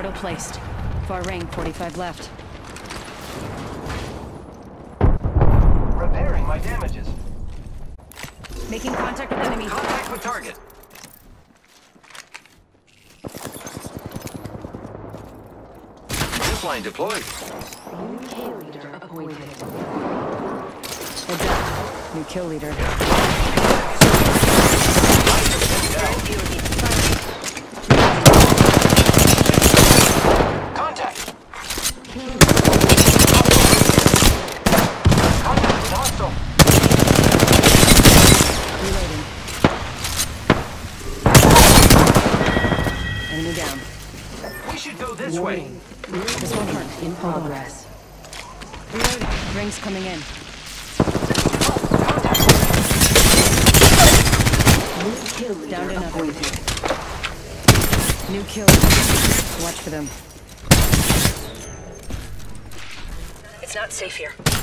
Portal placed. Far ring, 45 left. Repairing my damages. Making contact with enemy. Contact with target. Zipline deployed. New kill leader appointed. Heads up. New kill leader. Contact. Reloading. Enemy down. We should go this way. This won't hurt. In progress. Reloading. Rings coming in. New kill leader Down to another. appointed. New kill leader. Watch for them. It's not safe here.